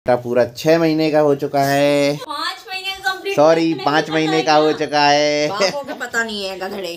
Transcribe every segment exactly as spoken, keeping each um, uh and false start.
बेटा पूरा छह महीने का हो चुका है। पाँच महीने कंप्लीट सॉरी पाँच महीने का हो चुका है। बापों को पता नहीं है गधड़े।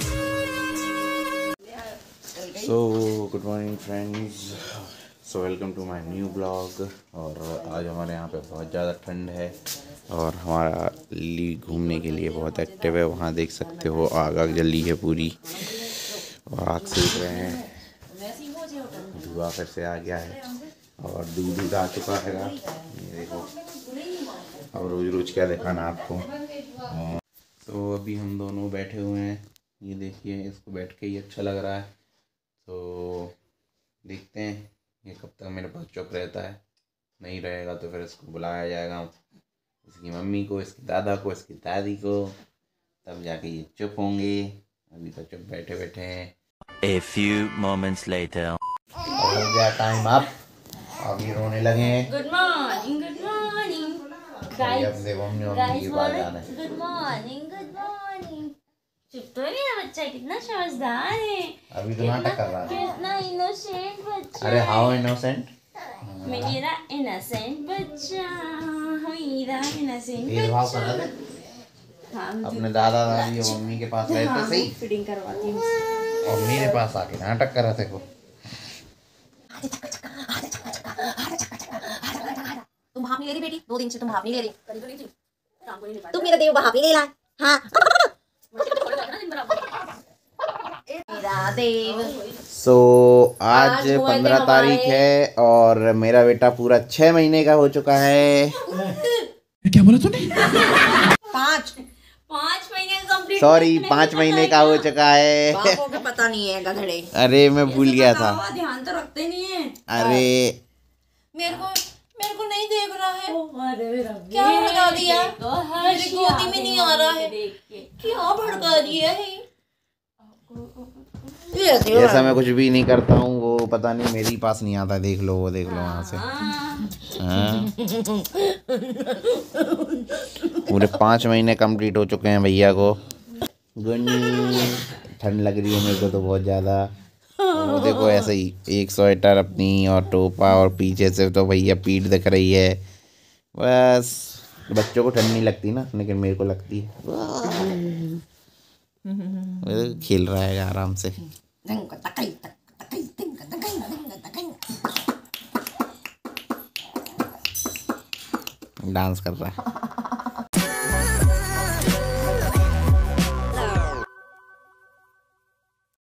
So good morning friends, so welcome to my new blog. और आज हमारे यहाँ पे बहुत ज़्यादा ठंड है और हमारा ली घूमने के लिए बहुत एक्टिव है। वहाँ देख सकते हो आग आग जली है पूरी और आग सेक रहे हैं। धुआं फिर से आ गया है और दूध दूध आ चुका है। ये देखो, अब रोज रोज क्या दिखाना आपको। तो अभी हम दोनों बैठे हुए हैं, ये देखिए, इसको बैठ के ही अच्छा लग रहा है। तो देखते हैं ये कब तक मेरे पास चुप रहता है। नहीं रहेगा तो फिर इसको बुलाया जाएगा, इसकी मम्मी को, इसके दादा को, इसकी दादी को, तब जाके ये चुप होंगे। अभी तो चुप बैठे बैठे हैं। A few moments later. और हो गया टाइम अप, अभी रोने लगे हैं। Good morning good morning guys अपने मम्मी मम्मी के पास जाना है। Good morning good morning. चुप तो नहीं है बच्चा, कितना समझदार है। अभी तो नाटक कर रहा है। कितना इनोसेंट बच्चा। अरे हाउ इनोसेंट, मेरा इनोसेंट बच्चा, मेरा इनोसेंट भेदभाव कर रहा था। अपने दादा दादी और मम्मी के पास रहते सही, फिटिंग करवाती हूँ और मेरे पास आके नाटक कर रहा था। को तुम भाप नहीं ले रही बेटी, दो दिन से तुम भाप नहीं ले रही। तुम मेरा देव भाप नहीं ले ला। हाँ मेरा देव। सो so, आज पंद्रह तारीख है और मेरा बेटा पूरा छह महीने का हो चुका है। क्या बोला तूने? पाँच पाँच महीने कंप्लीट। सॉरी पाँच महीने का हो चुका है। बापों को पता नहीं है गधड़े। अरे मैं भूल गया था। ध्यान तो रखते नहीं है। अरे मेरे को मेरे को नहीं देख रहा है। अरे क्या भड़का दिया? मेरी गोदी में नहीं आ रहा है। क्या भड़का दिया है? ऐसा मैं कुछ भी नहीं करता हूँ, वो पता नहीं मेरे पास नहीं आता। देख लो, वो देख लो वहाँ से। हाँ? पूरे पाँच महीने कंप्लीट हो चुके हैं भैया को। गुन्नी ठंड लग रही है मेरे को तो बहुत ज़्यादा। वो देखो ऐसे ही एक स्वेटर अपनी और टोपा, और पीछे से तो भैया पीठ दिख रही है। बस बच्चों को ठंड नहीं लगती ना, लेकिन मेरे को लगती है। खेल रहा है आराम से। डांस कर रहा है।